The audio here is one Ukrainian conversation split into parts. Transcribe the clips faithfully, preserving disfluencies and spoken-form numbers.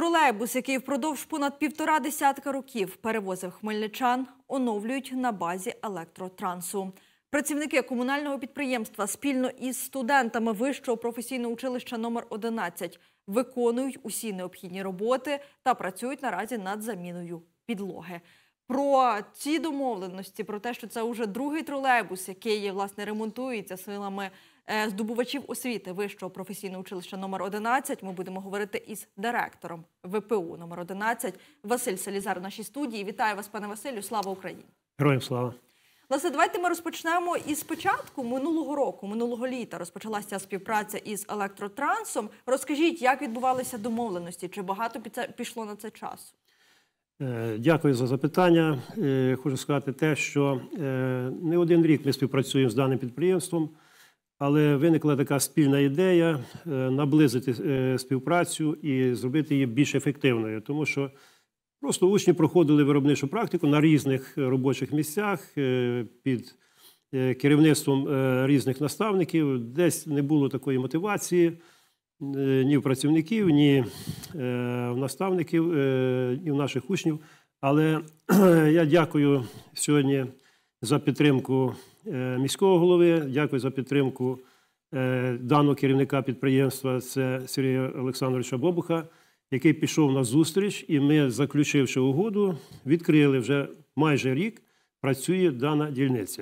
Тролейбус, який впродовж понад півтора десятка років перевозив хмельничан, оновлюють на базі електротрансу. Працівники комунального підприємства спільно із студентами Вищого професійного училища номер одинадцять виконують усі необхідні роботи та працюють наразі над заміною підлоги. Про ці домовленості, про те, що це вже другий тролейбус, який, власне, ремонтується силами здобувачів освіти Вищого професійного училища номер одинадцять, ми будемо говорити із директором ВПУ номер одинадцять Василь Селізар в нашій студії. Вітаю вас, пане Василю, слава Україні! Героям слава! Власне, давайте ми розпочнемо із початку минулого року, минулого літа розпочалася співпраця із електротрансом. Розкажіть, як відбувалися домовленості, чи багато пішло на це часу? Дякую за запитання. Хочу сказати те, що не один рік ми співпрацюємо з даним підприємством, але виникла така спільна ідея наблизити співпрацю і зробити її більш ефективною, тому що просто учні проходили виробничу практику на різних робочих місцях під керівництвом різних наставників, десь не було такої мотивації ні в працівників, ні в наставників, ні в наших учнів. Але я дякую сьогодні за підтримку міського голови, дякую за підтримку даного керівника підприємства, це Сергія Олександровича Бобуха, який пішов на зустріч, і ми, заключивши угоду, відкрили вже майже рік, працює дана дільниця.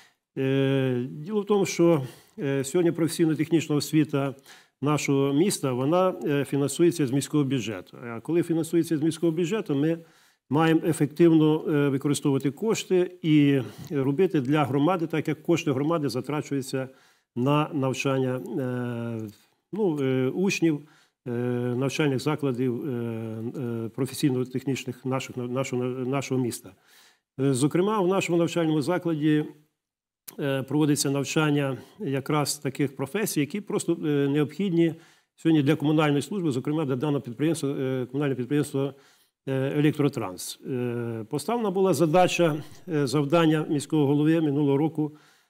Діло в тому, що сьогодні професійно-технічна освіта нашого міста, вона фінансується з міського бюджету. А коли фінансується з міського бюджету, ми маємо ефективно використовувати кошти і робити для громади, так як кошти громади затрачуються на навчання ну, учнів, навчальних закладів професійно-технічних нашого, нашого, нашого міста. Зокрема, в нашому навчальному закладі проводиться навчання якраз таких професій, які просто необхідні сьогодні для комунальної служби, зокрема для даного підприємства, комунального підприємства «Електротранс». Поставлена була задача, завдання міського голови минулого року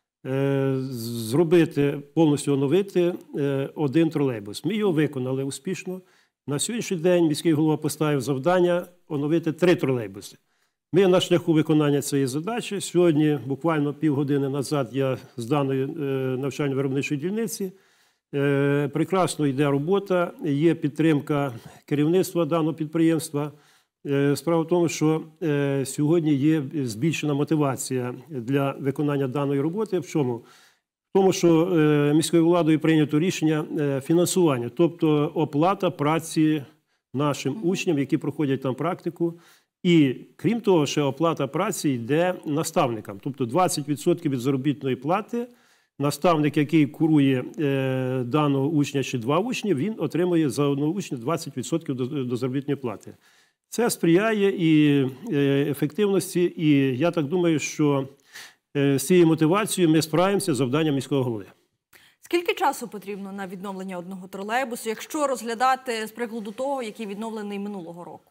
зробити, повністю оновити один тролейбус. Ми його виконали успішно. На сьогоднішній день міський голова поставив завдання оновити три тролейбуси. Ми на шляху виконання цієї задачі. Сьогодні, буквально півгодини назад, я з даної навчально-виробничої дільниці. Прекрасно йде робота, є підтримка керівництва даного підприємства. Справа в тому, що сьогодні є збільшена мотивація для виконання даної роботи. В чому? В тому, що міською владою прийнято рішення фінансування, тобто оплата праці нашим учням, які проходять там практику. І, крім того, ще оплата праці йде наставникам. Тобто двадцять відсотків від заробітної плати наставник, який курує е, даного учня чи два учні, він отримує за одного учня двадцять відсотків до, до заробітної плати. Це сприяє і е, ефективності, і я так думаю, що е, з цією мотивацією ми справимося з завданням міського голови. Скільки часу потрібно на відновлення одного тролейбусу, якщо розглядати з прикладу того, який відновлений минулого року?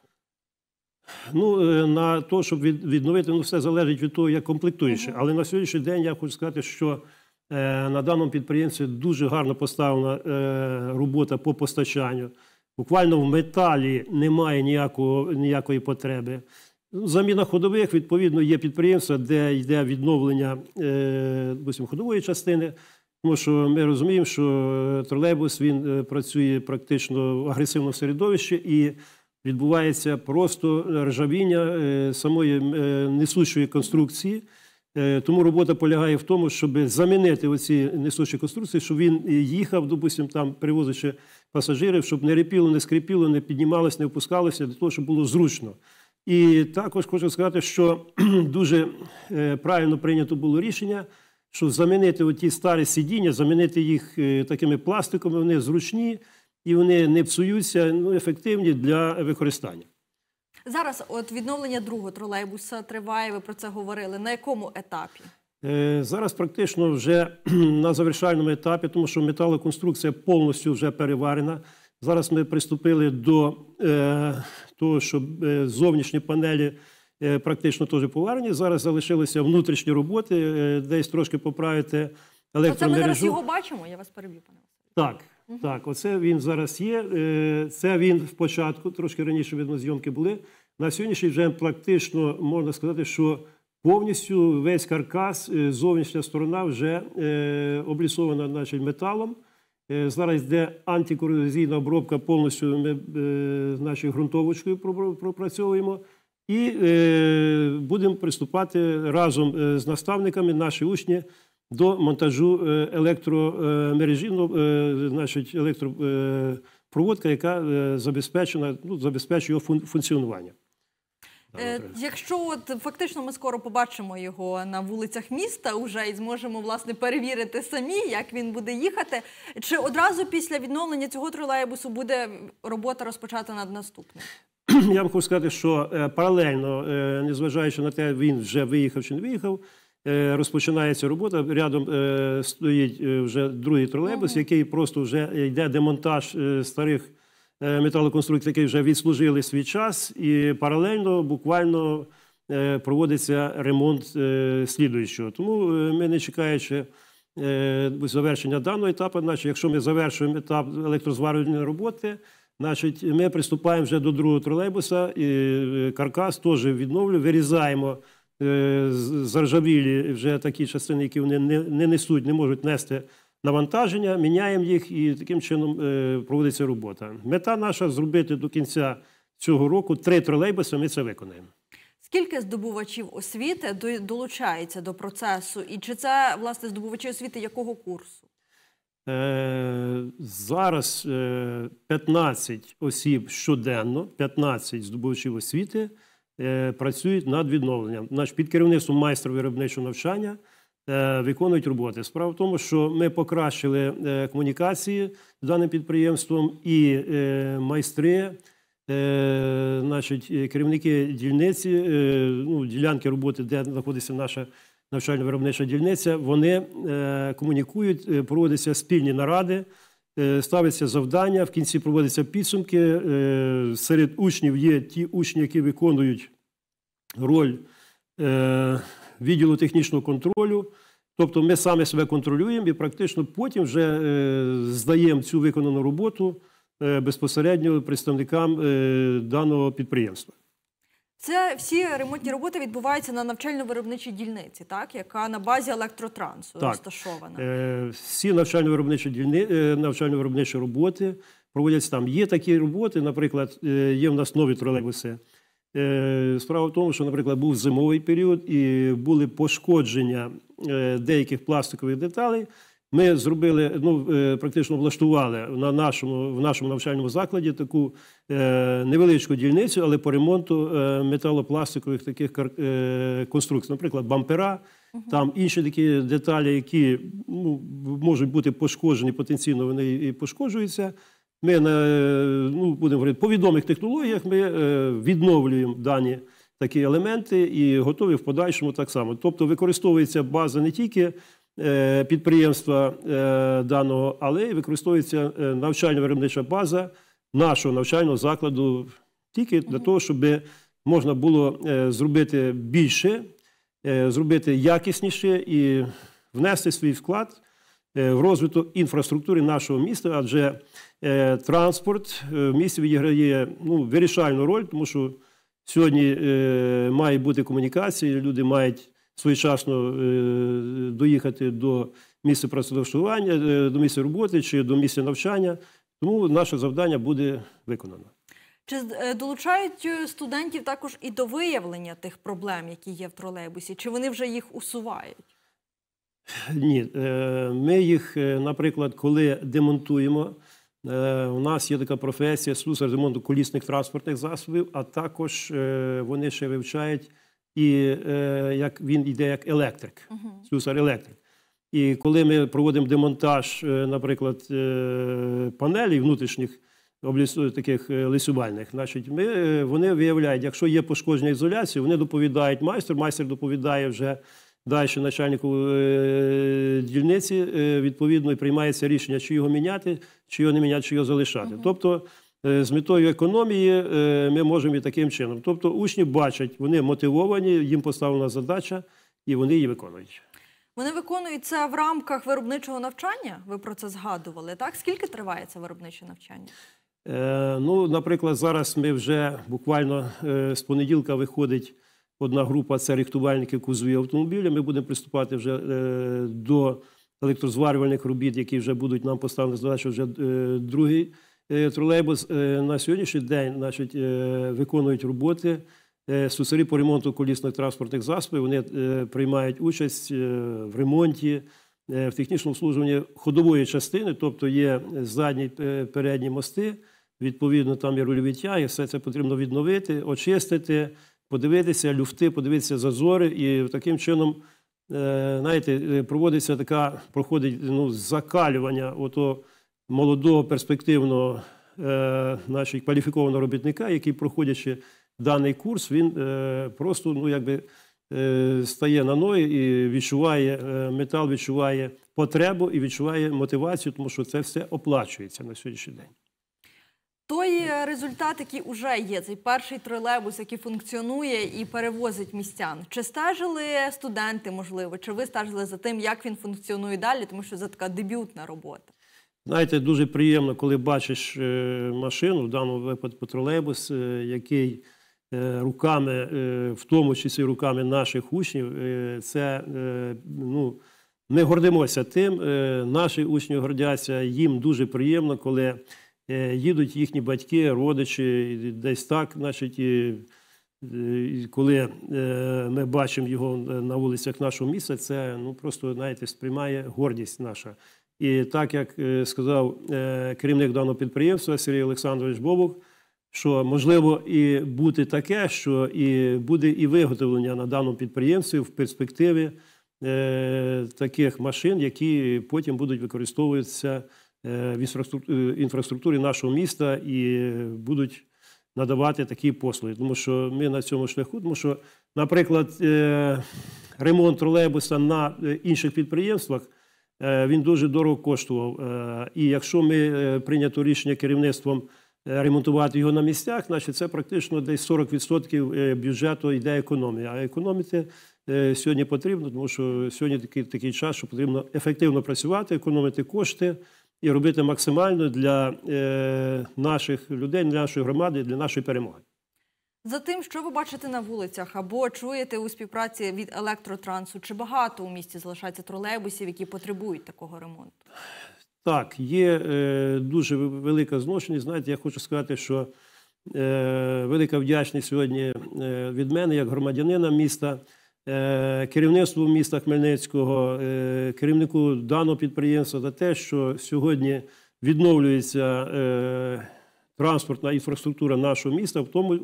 Ну, на те, щоб відновити, ну, все залежить від того, як комплектуєш. Uh-huh. Але на сьогоднішній день я хочу сказати, що е, на даному підприємстві дуже гарно поставлена е, робота по постачанню. Буквально в металі немає ніякого, ніякої потреби. Заміна ходових, відповідно, є підприємства, де йде відновлення е, ходової частини. Тому що ми розуміємо, що тролейбус, він працює практично в агресивному середовищі і відбувається просто ржавіння самої несущої конструкції. Тому робота полягає в тому, щоб замінити оці несущі конструкції, щоб він їхав, допустимо, там, перевозячи пасажирів, щоб не репіло, не скрипіло, не піднімалося, не опускалося, для того, щоб було зручно. І також хочу сказати, що дуже правильно прийнято було рішення, що замінити оті старі сидіння, замінити їх такими пластиками, вони зручні, і вони не псуються, ну, ефективні для використання. Зараз от відновлення другого тролейбуса триває, ви про це говорили. На якому етапі? Е, зараз практично вже на завершальному етапі, тому що металоконструкція повністю вже переварена. Зараз ми приступили до е, того, що е, зовнішні панелі е, практично теж поварені. Зараз залишилися внутрішні роботи, е, десь трошки поправити електромережу. Оце ми зараз його бачимо, я вас переб'ю, пане Василь. Так. Так, оце він зараз є. Це він в початку, трошки раніше, видно, зйомки були. На сьогоднішній вже практично можна сказати, що повністю весь каркас, зовнішня сторона вже облісована, значить, металом. Зараз йде антикорозійна обробка, повністю ми, значить, ґрунтовочкою пропрацьовуємо. І будемо приступати разом з наставниками, наші учні, до монтажу електромережі, ну, значить, електропроводка, яка забезпечена, ну, забезпечує його функціонування. Е, якщо от фактично ми скоро побачимо його на вулицях міста уже і зможемо, власне, перевірити самі, як він буде їхати, чи одразу після відновлення цього тролейбусу буде робота розпочата над наступним? Я вам хочу сказати, що паралельно, незважаючи на те, він вже виїхав чи не виїхав, розпочинається робота. Рядом стоїть вже другий тролейбус, який просто вже йде демонтаж старих металоконструкцій, які вже відслужили свій час, і паралельно буквально проводиться ремонт слідуючого. Тому ми, не чекаючи завершення даного етапу, значить, якщо ми завершуємо етап електрозварювальної роботи, значить, ми приступаємо вже до другого тролейбуса, і каркас теж відновлюємо, вирізаємо заржавілі вже такі частини, які вони не, не несуть, не можуть нести навантаження, міняємо їх, і таким чином проводиться робота. Мета наша – зробити до кінця цього року три тролейбуси, ми це виконаємо. Скільки здобувачів освіти долучається до процесу? І чи це, власне, здобувачі освіти якого курсу? Е, зараз е, п'ятнадцять осіб щоденно, п'ятнадцять здобувачів освіти е, працюють над відновленням. Наш під керівництвом майстра виробничого навчання виконують роботи. Справа в тому, що ми покращили комунікації з даним підприємством, і майстри, значить, керівники дільниці, ну, ділянки роботи, де знаходиться наша навчально-виробнича дільниця, вони комунікують, проводяться спільні наради, ставляться завдання, в кінці проводяться підсумки. Серед учнів є ті учні, які виконують роль відділу технічного контролю. Тобто ми самі себе контролюємо і практично потім вже е, здаємо цю виконану роботу е, безпосередньо представникам е, даного підприємства. Це всі ремонтні роботи відбуваються на навчально-виробничій дільниці, так? Яка на базі електротрансу так. розташована? Е, всі навчально-виробничі дільни... навчально-виробничі роботи проводяться там. Є такі роботи, наприклад, є в нас нові тролейбуси. Справа в тому, що, наприклад, був зимовий період і були пошкодження деяких пластикових деталей. Ми зробили, ну, практично влаштували на нашому, в нашому навчальному закладі таку невеличку дільницю, але по ремонту металопластикових таких конструкцій. Наприклад, бампера, там інші такі деталі, які, ну, можуть бути пошкоджені, потенційно вони і пошкоджуються. Ми, ну, будемо говорити, по відомих технологіях ми відновлюємо дані такі елементи і готові в подальшому так само. Тобто використовується база не тільки підприємства даного, але й використовується навчально-виробнича база нашого навчального закладу тільки для того, щоб можна було зробити більше, зробити якісніше і внести свій вклад в розвиток інфраструктури нашого міста, адже е, транспорт в місті відіграє, ну, вирішальну роль, тому що сьогодні е, має бути комунікація, люди мають своєчасно е, доїхати до місця працевлаштування, е, до місця роботи чи до місця навчання, тому наше завдання буде виконано. Чи долучають студентів також і до виявлення тих проблем, які є в тролейбусі, чи вони вже їх усувають? Ні, ми їх, наприклад, коли демонтуємо, у нас є така професія слюсар ремонту колісних транспортних засобів, а також вони ще вивчають, і як він йде як електрик, слюсар-електрик. І коли ми проводимо демонтаж, наприклад, панелей внутрішніх, таких лисювальних, значить, ми, вони виявляють, якщо є пошкодження ізоляції, вони доповідають майстру, майстер доповідає вже далі начальнику е, дільниці, е, відповідно, і приймається рішення, чи його міняти, чи його не міняти, чи його залишати. Uh-huh. Тобто, е, з метою економії е, ми можемо і таким чином. Тобто, учні бачать, вони мотивовані, їм поставлена задача, і вони її виконують. Вони виконують це в рамках виробничого навчання? Ви про це згадували, так? Скільки триває це виробниче навчання? Е, ну, наприклад, зараз ми вже буквально е, з понеділка виходить одна група, це рихтувальників кузовів автомобіля. Ми будемо приступати вже е, до електрозварювальних робіт, які вже будуть нам поставлені задачу вже е, другий е, тролейбус. Е, на сьогоднішній день, значить, е, виконують роботи е, слюсарі по ремонту колісних транспортних засобів. Вони е, приймають участь е, в ремонті, е, в технічному обслуговуванні ходової частини, тобто є задні е, передні мости, відповідно, там є рульові тяги, все це потрібно відновити, очистити, подивитися люфти, подивитися зазори, і таким чином, знаєте, проводиться така, проходить ну, закалювання ото молодого перспективного нашого кваліфікованого робітника, який, проходячи даний курс, він просто, ну, якби стає на ноги і відчуває метал, відчуває потребу і відчуває мотивацію, тому що це все оплачується на сьогоднішній день. Той результат, який вже є, цей перший тролейбус, який функціонує і перевозить містян. Чи стежили студенти, можливо, чи ви стежили за тим, як він функціонує далі, тому що це така дебютна робота? Знаєте, дуже приємно, коли бачиш машину, в даному випадку тролейбус, який руками, в тому числі руками наших учнів, це, ну, ми гордимося тим, наші учні гордяться, їм дуже приємно, коли їдуть їхні батьки, родичі, десь так, значить, і, і коли ми бачимо його на вулицях нашого міста, це, ну, просто, знаєте, сприймає гордість наша. І так, як сказав керівник даного підприємства Сергій Олександрович Бобук, що можливо і бути таке, що і буде і виготовлення на даному підприємстві в перспективі е, таких машин, які потім будуть використовуватися в інфраструктурі нашого міста і будуть надавати такі послуги. Тому що ми на цьому шляху, тому що, наприклад, ремонт тролейбуса на інших підприємствах, він дуже дорого коштував. І якщо ми прийнято рішення керівництвом ремонтувати його на місцях, значить це практично десь сорок відсотків бюджету йде економія. А економити сьогодні потрібно, тому що сьогодні такий, такий час, що потрібно ефективно працювати, економити кошти і робити максимально для е, наших людей, для нашої громади, для нашої перемоги. За тим, що ви бачите на вулицях або чуєте у співпраці від електротрансу, чи багато у місті залишається тролейбусів, які потребують такого ремонту? Так, є е, дуже велика зношеність. Знаєте, я хочу сказати, що е, велика вдячність сьогодні е, від мене, як громадянина міста, е, керівництву міста Хмельницького, е, керівнику даного підприємства за те, що сьогодні відновлюється е, транспортна інфраструктура нашого міста, в тому,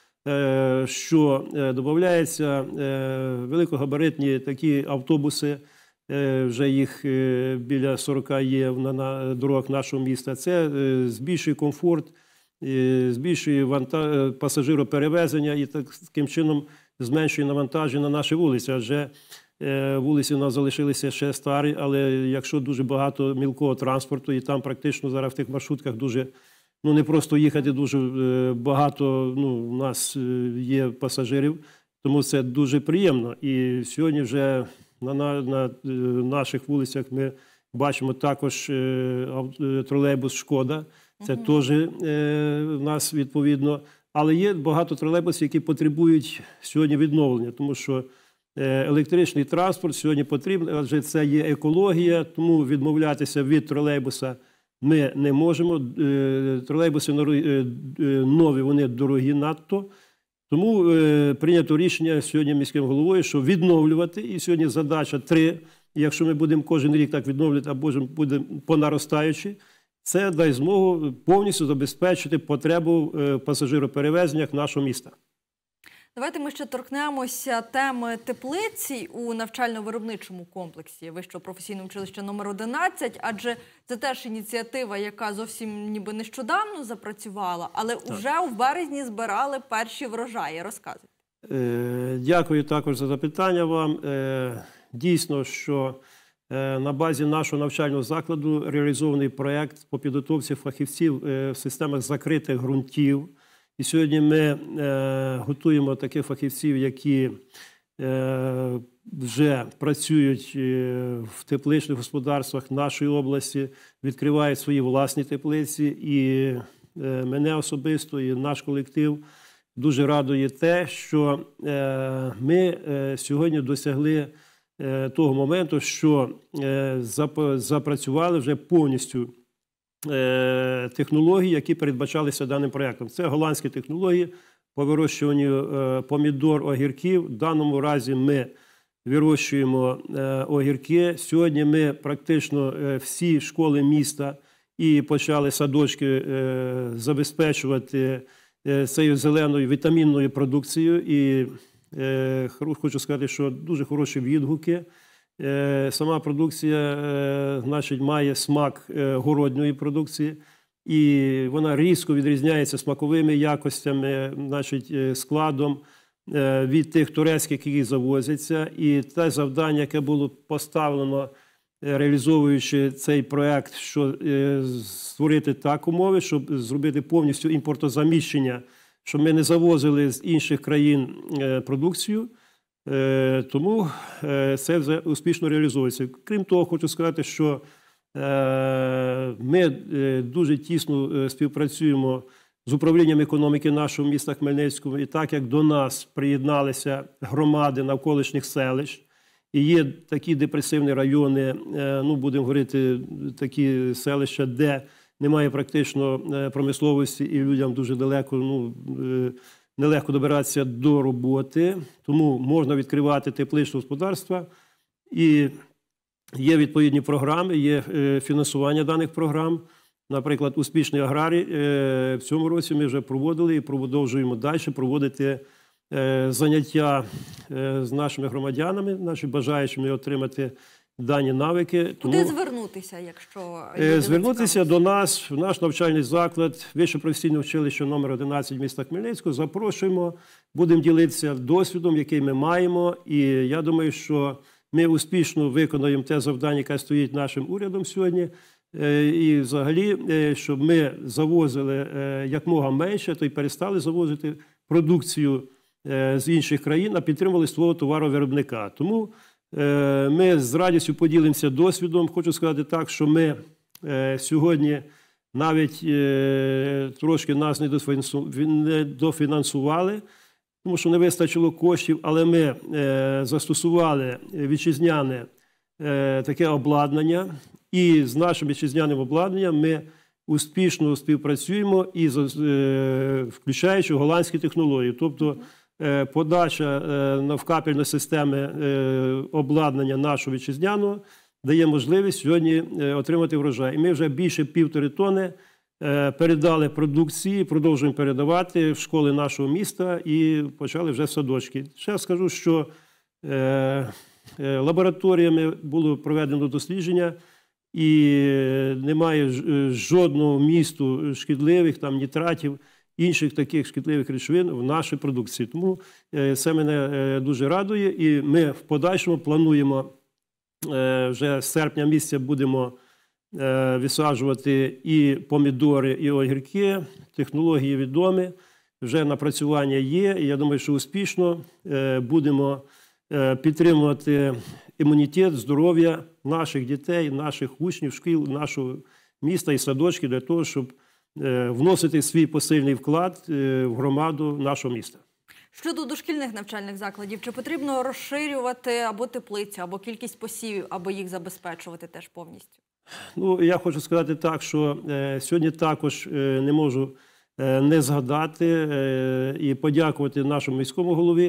е, що е, додаються е, великогабаритні такі автобуси, вже їх біля сорока є на дорогах нашого міста. Це збільшує комфорт, збільшує пасажироперевезення і таким чином зменшує навантаження на наші вулиці. Адже вулиці у нас залишилися ще старі, але якщо дуже багато мілкого транспорту, і там практично зараз в тих маршрутках дуже, ну не просто їхати, дуже багато, ну, у нас є пасажирів, тому це дуже приємно. І сьогодні вже На, на, на наших вулицях ми бачимо також е, тролейбус «Шкода». Це угу. теж е, в нас відповідно. Але є багато тролейбусів, які потребують сьогодні відновлення, тому що е, електричний транспорт сьогодні потрібен, адже це є екологія, тому відмовлятися від тролейбуса ми не можемо. Е, тролейбуси е, нові, вони дорогі надто. Тому е, прийнято рішення сьогодні міським головою, що відновлювати, і сьогодні задача три, якщо ми будемо кожен рік так відновлювати, або будемо понаростаючи, це дасть змогу повністю забезпечити потребу в пасажироперевезеннях нашого міста. Давайте ми ще торкнемося теми теплиці у навчально-виробничому комплексі Вищого професійного училища номер одинадцять, адже це теж ініціатива, яка зовсім ніби нещодавно запрацювала, але так. Уже в березні збирали перші врожаї. Розказуйте. Е, дякую також за запитання вам. Е, дійсно, що е, на базі нашого навчального закладу реалізований проєкт по підготовці фахівців е, в системах закритих ґрунтів. І сьогодні ми е, готуємо таких фахівців, які вже працюють в тепличних господарствах нашої області, відкривають свої власні теплиці. І мене особисто, і наш колектив дуже радує те, що ми сьогодні досягли того моменту, що запрацювали вже повністю технології, які передбачалися даним проєктом. Це голландські технології по вирощуванню помідор, огірків. В даному разі ми вирощуємо огірки. Сьогодні ми практично всі школи міста і почали садочки забезпечувати цією зеленою вітамінною продукцією. І хочу сказати, що дуже хороші відгуки. Сама продукція, значить, має смак городньої продукції, і вона різко відрізняється смаковими якостями, значить, складом від тих турецьких, які завозяться. І те завдання, яке було поставлено, реалізовуючи цей проект, що створити так умови, щоб зробити повністю імпортозаміщення, щоб ми не завозили з інших країн продукцію. Тому це вже успішно реалізується. Крім того, хочу сказати, що ми дуже тісно співпрацюємо з управлінням економіки нашого міста Хмельницького. І так як до нас приєдналися громади навколишніх селищ, і є такі депресивні райони, ну, будемо говорити, такі селища, де немає практично промисловості і людям дуже далеко, ну, нелегко добиратися до роботи, тому можна відкривати тепличне господарства. І є відповідні програми, є фінансування даних програм. Наприклад, «Успішний аграрій» в цьому році ми вже проводили і продовжуємо далі проводити заняття з нашими громадянами, нашими бажаючими отримати дані навики. Куди Тому... звернутися, якщо звернутися до нас в наш навчальний заклад, Вище професійне училище номер одинадцять міста Хмельницького. Запрошуємо, будемо ділитися досвідом, який ми маємо. І я думаю, що ми успішно виконуємо те завдання, яке стоїть нашим урядом сьогодні. І взагалі, щоб ми завозили якмога менше, то й перестали завозити продукцію з інших країн, а підтримували свого товаровиробника. Тому ми з радістю поділимося досвідом. Хочу сказати так, що ми сьогодні навіть трошки нас не дофінансували, тому що не вистачило коштів, але ми застосували вітчизняне таке обладнання. І з нашим вітчизняним обладнанням ми успішно співпрацюємо, і включаючи голландські технології. Тобто подача навкапельної системи обладнання нашого вітчизняного дає можливість сьогодні отримати врожай. І ми вже більше півтори тонни передали продукції, продовжуємо передавати в школи нашого міста і почали вже садочки. Ще скажу, що лабораторіями було проведено дослідження, і немає жодного вмісту шкідливих, там, нітратів, інших таких шкідливих речовин в нашій продукції. Тому це мене дуже радує, і ми в подальшому плануємо, вже з серпня місяця будемо висаджувати і помідори, і огірки. Технології відомі, вже напрацювання є, і я думаю, що успішно будемо підтримувати імунітет, здоров'я наших дітей, наших учнів, шкіл, нашого міста і садочків для того, щоб вносити свій посильний вклад в громаду нашого міста. Щодо дошкільних навчальних закладів, чи потрібно розширювати або теплиці, або кількість посівів, або їх забезпечувати теж повністю? Ну, я хочу сказати так, що е, сьогодні також е, не можу е, не згадати е, і подякувати нашому міському голові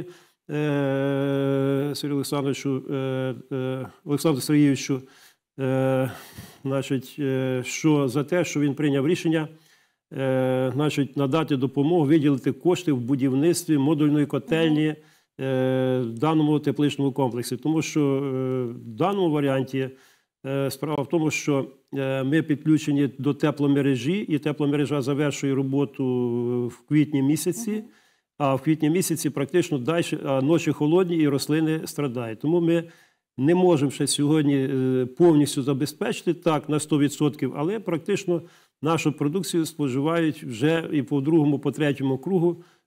е, Сергію Олександровичу, е, е, Олександру Сергійовичу, е, значить, е, що за те, що він прийняв рішення е, значить, надати допомогу, виділити кошти в будівництві модульної котельні е, в даному тепличному комплексі. Тому що е, в даному варіанті справа в тому, що ми підключені до тепломережі, і тепломережа завершує роботу в квітні місяці, а в квітні місяці практично далі ночі холодні і рослини страдають. Тому ми не можемо ще сьогодні повністю забезпечити так на сто відсотків, але практично нашу продукцію споживають вже і по другому, по третьому кругу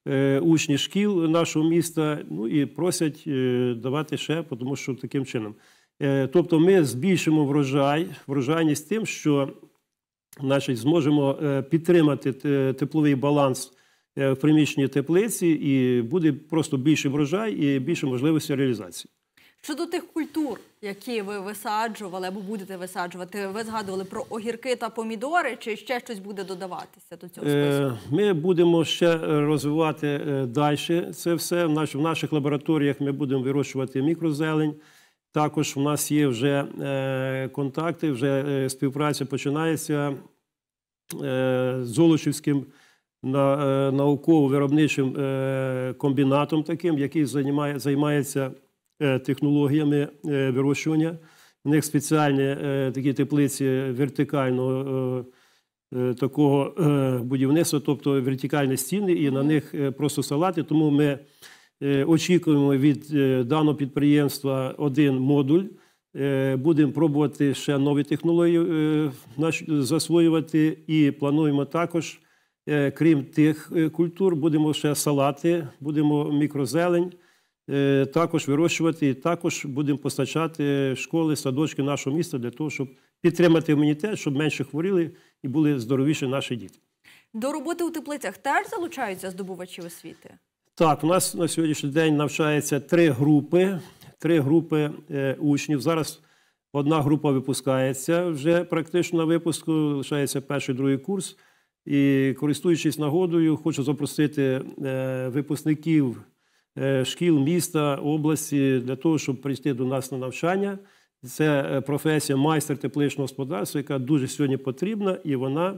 учні шкіл нашого міста, ну і просять давати ще, тому що таким чином. Тобто ми збільшимо врожай, врожайність тим, що значить, зможемо підтримати тепловий баланс в приміщенні теплиці, і буде просто більший врожай і більше можливості реалізації. Щодо тих культур, які ви висаджували або будете висаджувати, ви згадували про огірки та помідори, чи ще щось буде додаватися до цього списку? Ми будемо ще розвивати далі це все. В наших лабораторіях ми будемо вирощувати мікрозелень. Також у нас є вже контакти, вже співпраця починається з Золочівським науково-виробничим комбінатом таким, який займається технологіями вирощування. У них спеціальні такі теплиці вертикального такого будівництва, тобто вертикальні стіни, і на них просто салати. Тому ми очікуємо від даного підприємства один модуль. Будемо пробувати ще нові технології засвоювати і плануємо також, крім тих культур, будемо ще салати, будемо мікрозелень також вирощувати, і також будемо постачати школи, садочки нашого міста для того, щоб підтримати імунітет, щоб менше хворіли і були здоровіші наші діти. До роботи у теплицях теж залучаються здобувачі освіти? Так, у нас на сьогоднішній день навчається три групи, три групи учнів. Зараз одна група випускається вже практично на випуску, лишається перший, другий курс. І, користуючись нагодою, хочу запросити випускників шкіл міста, області для того, щоб прийти до нас на навчання. Це професія майстер тепличного господарства, яка дуже сьогодні потрібна, і вона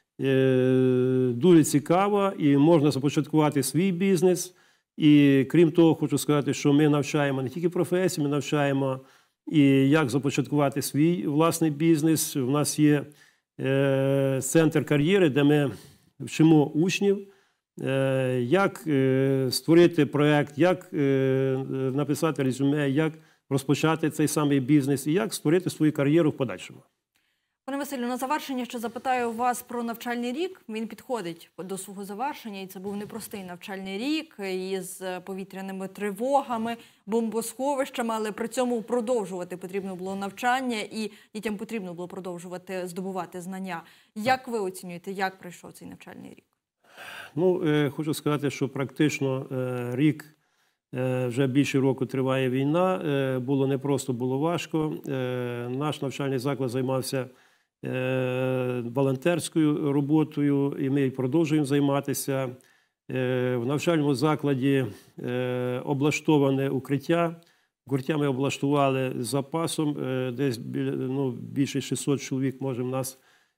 дуже цікава, і можна започаткувати свій бізнес. І крім того, хочу сказати, що ми навчаємо не тільки професії, ми навчаємо і як започаткувати свій власний бізнес. У нас є центр кар'єри, де ми вчимо учнів, як створити проєкт, як написати резюме, як розпочати цей самий бізнес і як створити свою кар'єру в подальшому. Пане Василю, на завершення ще запитаю вас про навчальний рік. Він підходить до свого завершення, і це був непростий навчальний рік із повітряними тривогами, бомбосховищами, але при цьому продовжувати потрібно було навчання, і дітям потрібно було продовжувати здобувати знання. Як ви оцінюєте, як пройшов цей навчальний рік? Ну, хочу сказати, що практично рік, вже більше року триває війна, було непросто, було важко. Наш навчальний заклад займався волонтерською роботою, і ми продовжуємо займатися. В навчальному закладі облаштоване укриття. Укриття ми облаштували з запасом, десь ну, більше шістсот чоловік може в нас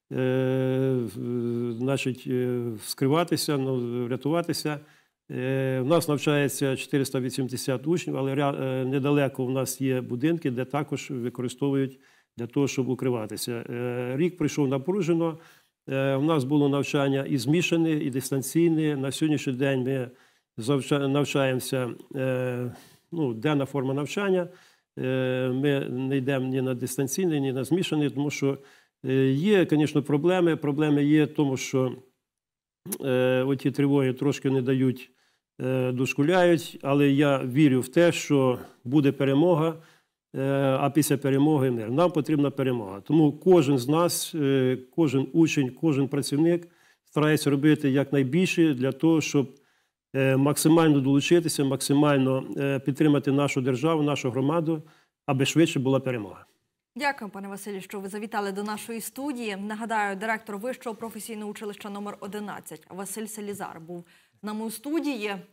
значить, скриватися, ну, врятуватися. У нас навчається чотириста вісімдесят учнів, але недалеко в нас є будинки, де також використовують для того, щоб укриватися. Рік пройшов напружено. У нас було навчання і змішане, і дистанційне. На сьогоднішній день ми навчаємося, ну, денна форма навчання. Ми не йдемо ні на дистанційне, ні на змішане, тому що є, звісно, проблеми. Проблеми є в тому, що оті тривоги трошки не дають, дошкуляють, але я вірю в те, що буде перемога, а після перемоги мир. Нам потрібна перемога. Тому кожен з нас, кожен учень, кожен працівник старається робити якнайбільше для того, щоб максимально долучитися, максимально підтримати нашу державу, нашу громаду, аби швидше була перемога. Дякую, пане Василю, що ви завітали до нашої студії. Нагадаю, директор Вищого професійного училища номер одинадцять Василь Селізар був з нами у студії.